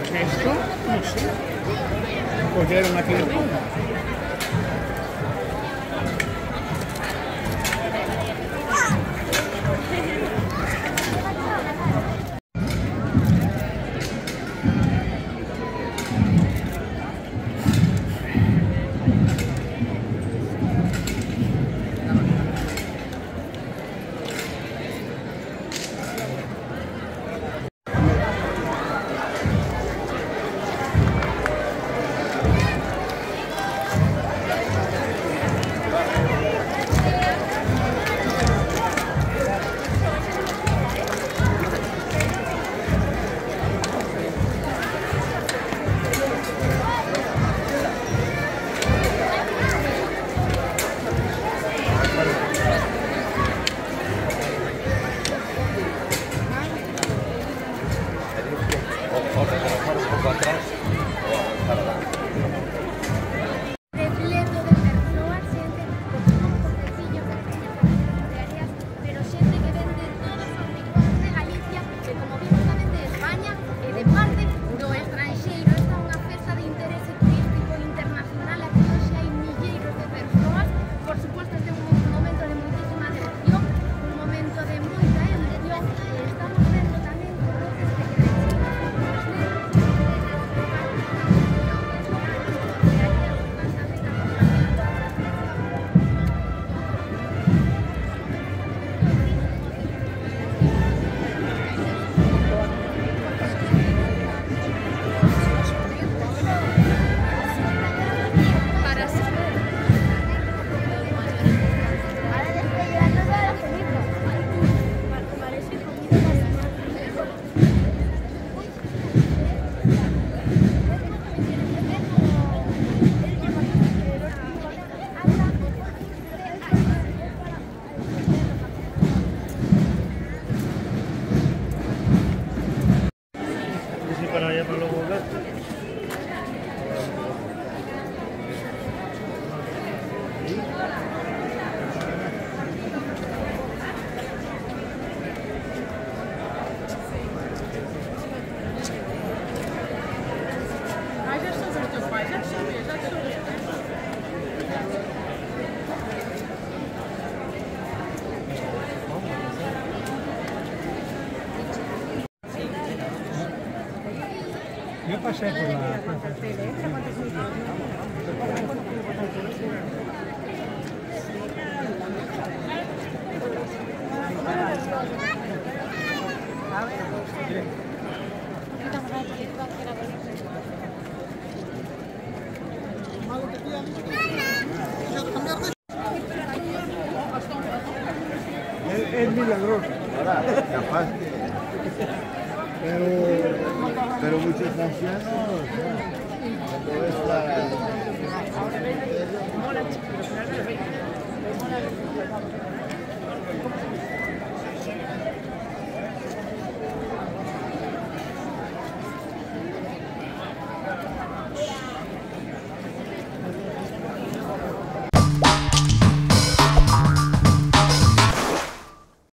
Esto, no sé. Porque era una criatura. Para allá para luego ver. Mas já soube o teu pai, já soube, já soube. Yo pasé por la plaza. Es milagroso. Capaz que... Pero muchos ancianos, cuando ves la